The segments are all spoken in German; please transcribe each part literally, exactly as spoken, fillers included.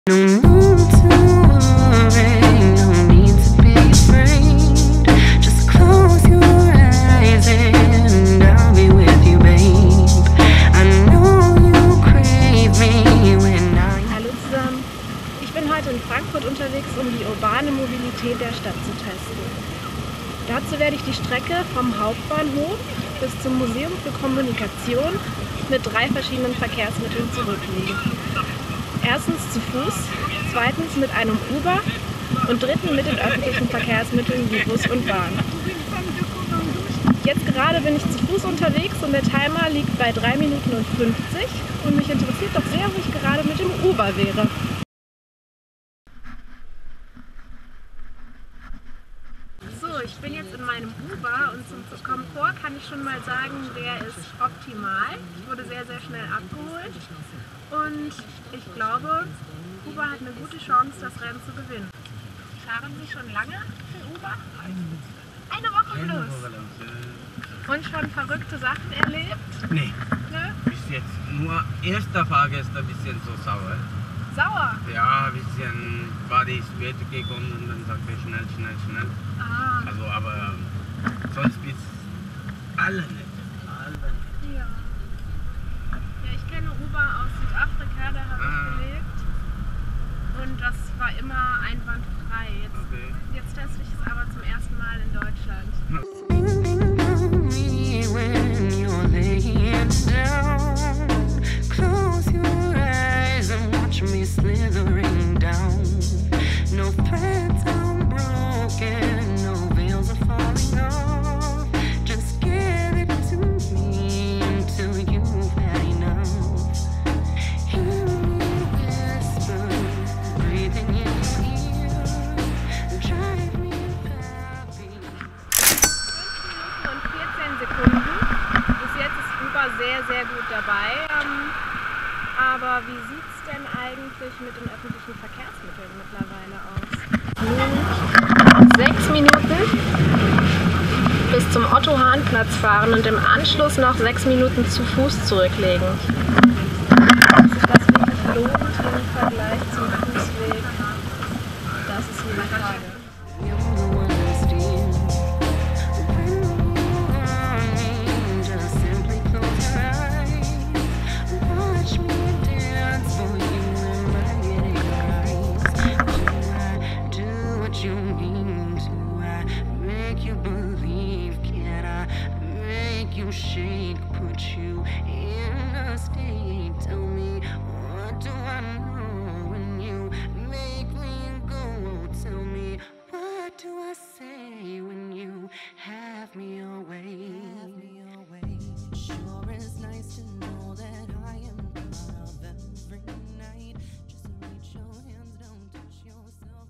No need to worry, no need to be afraid. Just close your eyes and I'll be with you, babe. I know you crave me when I... Hallo zusammen, ich bin heute in Frankfurt unterwegs, um die urbane Mobilität der Stadt zu testen. Dazu werde ich die Strecke vom Hauptbahnhof bis zum Museum für Kommunikation mit drei verschiedenen Verkehrsmitteln zurücklegen. Erstens zu Fuß, zweitens mit einem Uber und drittens mit den öffentlichen Verkehrsmitteln wie Bus und Bahn. Jetzt gerade bin ich zu Fuß unterwegs und der Timer liegt bei drei Minuten und fünfzig und mich interessiert doch sehr, wo ich gerade mit dem Uber wäre. So, ich bin jetzt in meinem Uber und zum Komfort kann ich schon mal sagen, der ist optimal. Ich wurde sehr, sehr schnell abgeholt und ich glaube, Uber hat eine gute Chance, das Rennen zu gewinnen. Fahren Sie schon lange für Uber? Eine Woche plus. Und schon verrückte Sachen erlebt? Nee. Ne? Bis jetzt nur erster Fahrgäste ein bisschen so sauer. Sauer? Ja, ein bisschen war die später gekommen und dann sagte ich schnell, schnell, schnell. Ah. Also, aber sonst bis alle nicht. Alle nicht. Ja. Ja, ich kenne Uber aus Südafrika, da habe Ah. ich gelebt. Und das war immer einwandfrei. Jetzt, Okay. jetzt teste ich es aber zum ersten Mal in Deutschland. Thinking of me when you're laying down. Close your eyes and watch me slithering down. No threads are broken, no veils are falling off. Just give it to me until you've had enough. Hear me whisper, breathing in your ear. Drive me happy. fünf Minuten und vierzehn Sekunden. Bis jetzt ist Uber sehr, sehr gut dabei. Ähm, aber wie sieht es denn eigentlich mit den öffentlichen Verkehrsmitteln mittlerweile aus? Sechs Minuten bis zum Otto-Hahn-Platz fahren und im Anschluss noch sechs Minuten zu Fuß zurücklegen. Ob sich das wirklich lohnt im Vergleich zum Fußweg, das ist nur die Frage. You're the one I steal. When you want me, just simply close your eyes. Watch me dance for you in my eyes. Do I do what you mean? Do I make you believe? Can I make you shake? Put you in a state? Tell me, what do I know when you make me go? Tell me, what do I say when you have me away? Sure is nice to know that I am love every night. Just reach your hands down, touch yourself.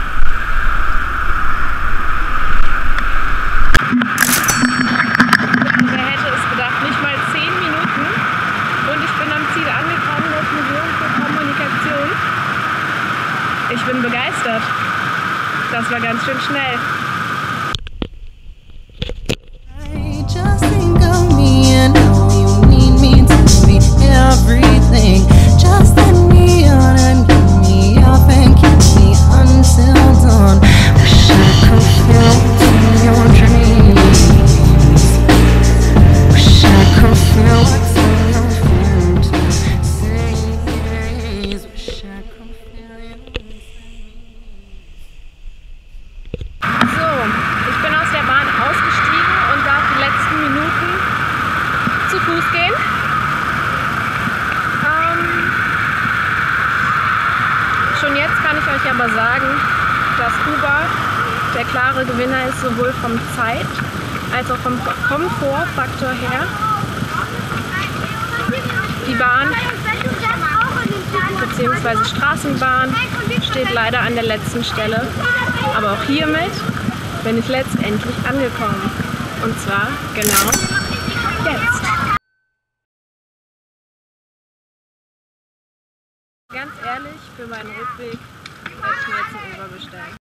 Wer hätte es gedacht, nicht mal zehn Minuten und ich bin am Ziel angekommen, das Museum für Kommunikation. Ich bin begeistert. Das war ganz schön schnell. I just think of me and how you need me to be everything. Just let me on and get me up and keep me until dawn. Wish I could feel your dreams. Wish I could feel what's in your fantasies. Wish I could feel your So, ich bin aus der Bahn ausgestiegen und darf die letzten Minuten zu Fuß gehen. Ähm, schon jetzt kann ich euch aber sagen, dass Uber der klare Gewinner ist, sowohl vom Zeit- als auch vom Komfortfaktor her. Die Bahn bzw. Straßenbahn steht leider an der letzten Stelle, aber auch hiermit bin ich letztendlich angekommen. Und zwar genau jetzt. Ganz ehrlich, für meinen Rückweg hätte ich mir jetzt ein Uber bestellen.